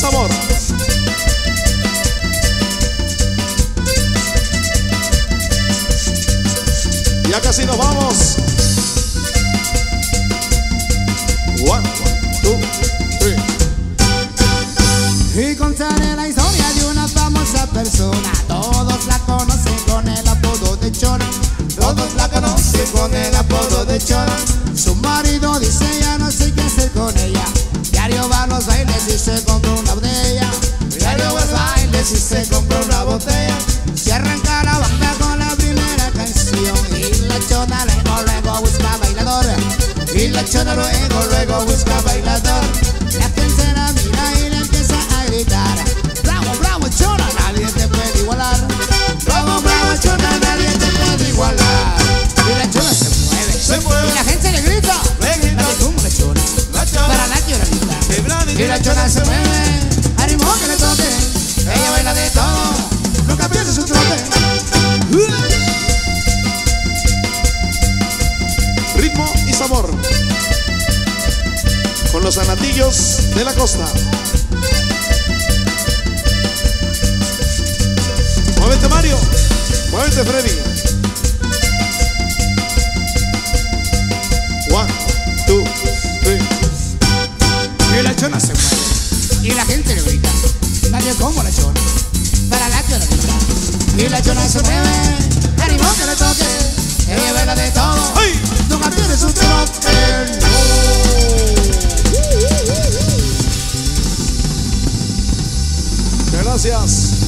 sabor. Ya casi nos vamos. 1, 2, 3. Y contaré la historia de una famosa persona. Todos la conocen con el apodo de Chona. Todos la conocen con el apodo de Chona. Su marido dice ya no sé qué hacer con ella. Diario va a los bailes y se compra una botella. Diario va a los bailes y se compra una botella. Se arranca la banda con la primera canción. Y la Chona luego busca bailador. Y la Chona luego busca bailador. La gente la mira y le empieza a gritar: bravo, bravo Chona, nadie te puede igualar. Bravo, bravo Chona, nadie te puede igualar. Y la Chona se mueve. Y la gente le grita: dale tumba la Chona, para la lloradita. Y la Chona se mueve, ánimo que le toque. Ella baila de todo, nunca pierde su trote. Ritmo y sabor con los anatillos de la costa. Muévete Mario, muévete Freddy. 1, 2, 3. Y la Chona se mueve, y la gente le grita: nadie como la Chona, para la lloradita. Y la Chona se mueve, ánimo que le toque. Ella baila de todo, ¡ay! nunca pierde su trote. Gracias.